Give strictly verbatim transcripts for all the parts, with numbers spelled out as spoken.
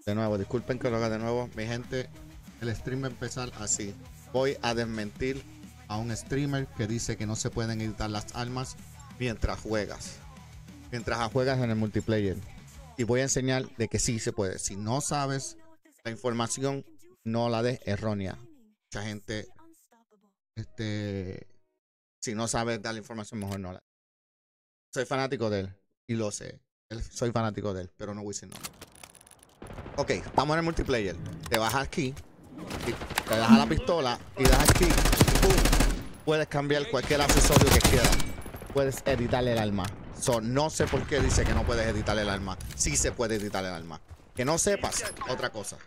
De nuevo, disculpen que lo haga de nuevo. Mi gente, el stream va a empezar así. Voy a desmentir a un streamer que dice que no se pueden editar las armas mientras juegas. Mientras juegas en el multiplayer. Y voy a enseñar de que sí se puede. Si no sabes la información, no la des errónea. Mucha gente, este, si no sabes dar la información, mejor no la. Soy fanático de él y lo sé. Soy fanático de él, pero no voy a decir no. Ok, estamos en el multiplayer. Te bajas aquí, te das a la pistola y das aquí. ¡Pum! Puedes cambiar cualquier accesorio que quieras. Puedes editarle el arma. So, no sé por qué dice que no puedes editarle el arma. Sí se puede editar el arma. Que no sepas, otra cosa.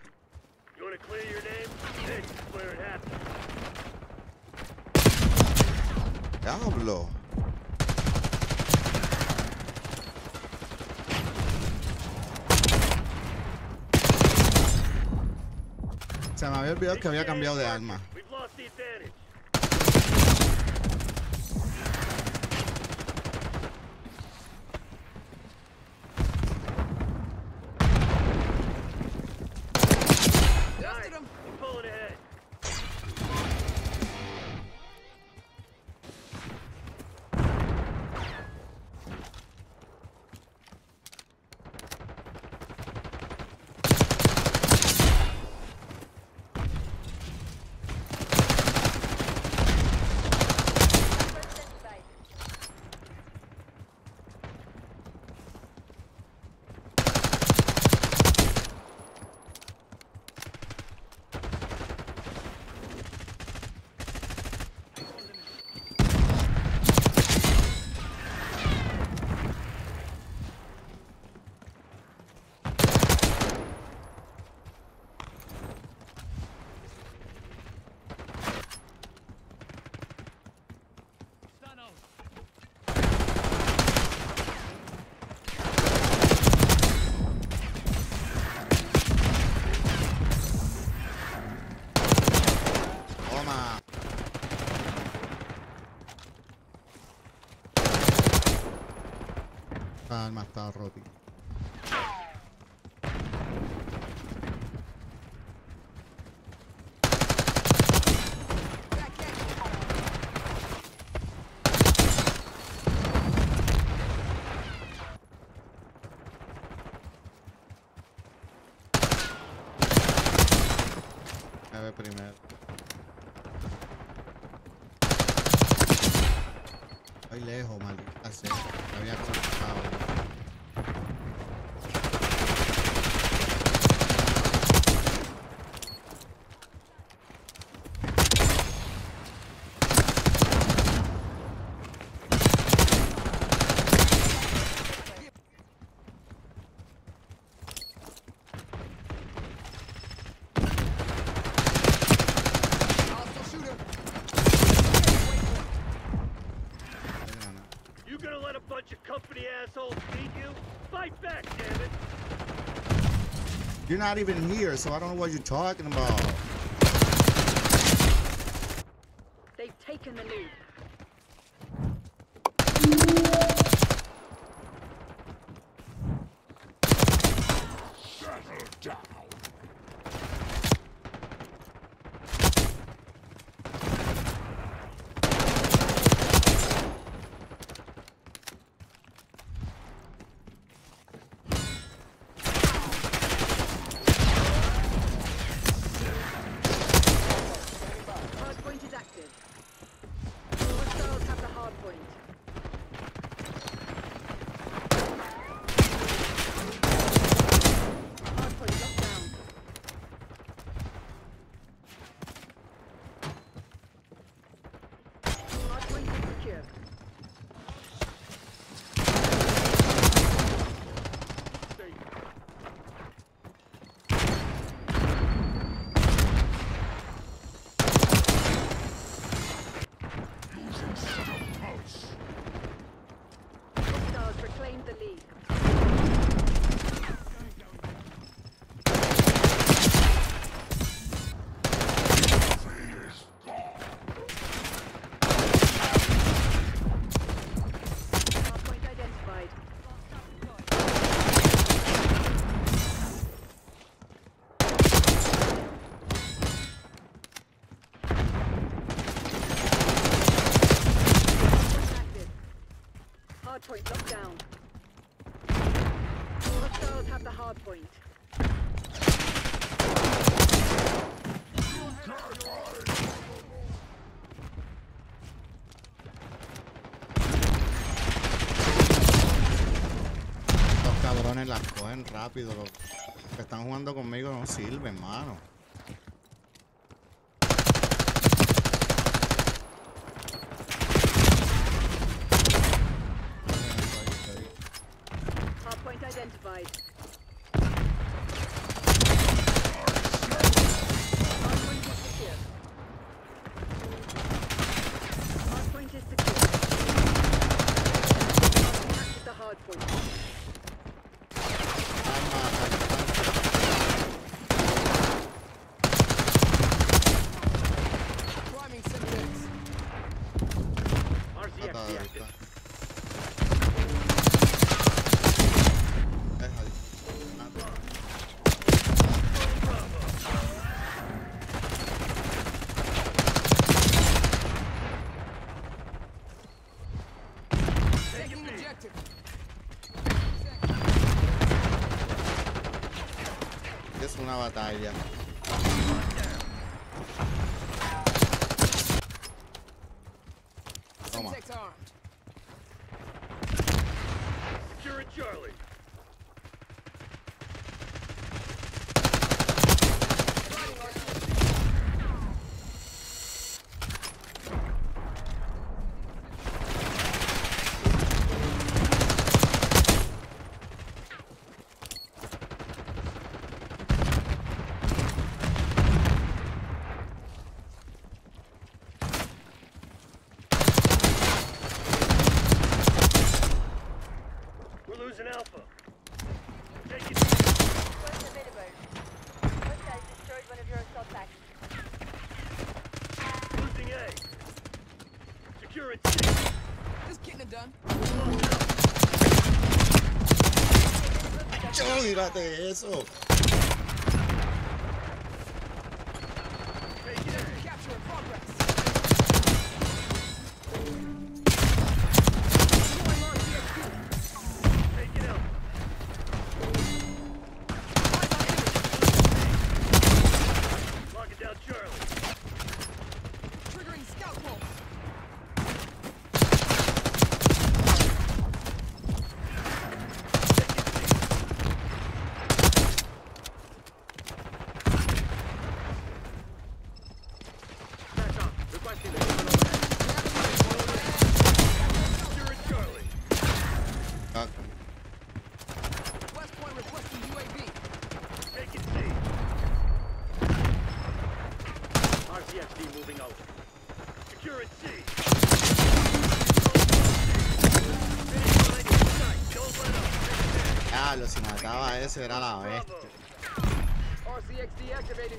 Diablo. Se me había olvidado que había cambiado de arma. Esta arma está rota. A ver primero. Estoy lejos, maldita sea. Me había cortado. You're not even here, so I don't know what you're talking about. They've taken the lead. Settle down. Reclaimed the lead. point locked down. Hostiles have the hard point. Los cabrones las cogen rápido. Los que están jugando conmigo no sirven, mano. Hard point identified. Hard point is secure. Hard point is secure. Capture the hard point. Climbing Semtex. R C X deactivated. Taking objective. Es una batalla. Toma. Semtex armed. Secure Charlie. We're losing Alpha. Take it. What's available? Hostile destroyed one of your assault packs. Losing A. Secure it. Just getting it done. Yo, mírate eso. Take it A. Capture in progress. Take it out. Lock it down, Charlie. Triggering scout pulse. Back up. Requesting the movement overhead. Secure it, Charlie. Ah, West Point requesting U A V. Take it C. R C X D moving over. Secure it C. Finish line in sight. Don't let up. Diablo, si mataba a ese era la bestia. Bravo. R C X D activating.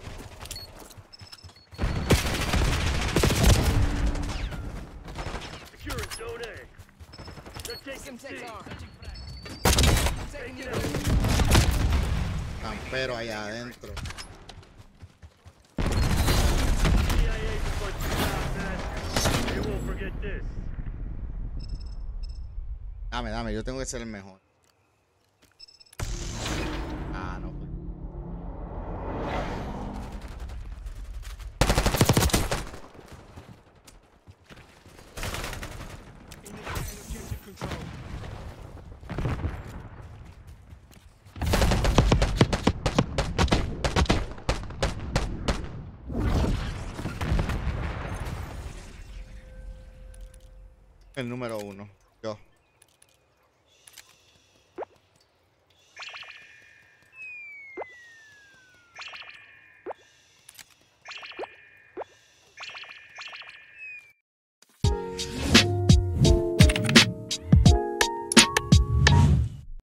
Secure it, Zone A. They're taking C. Semtex armed. Taking Take U it A V. out. Campero allá adentro. C I A's a bunch of crap, man. They won't forget this. Dame, dame, yo tengo que ser el mejor. Ah, no. pues. Objective control. El número uno.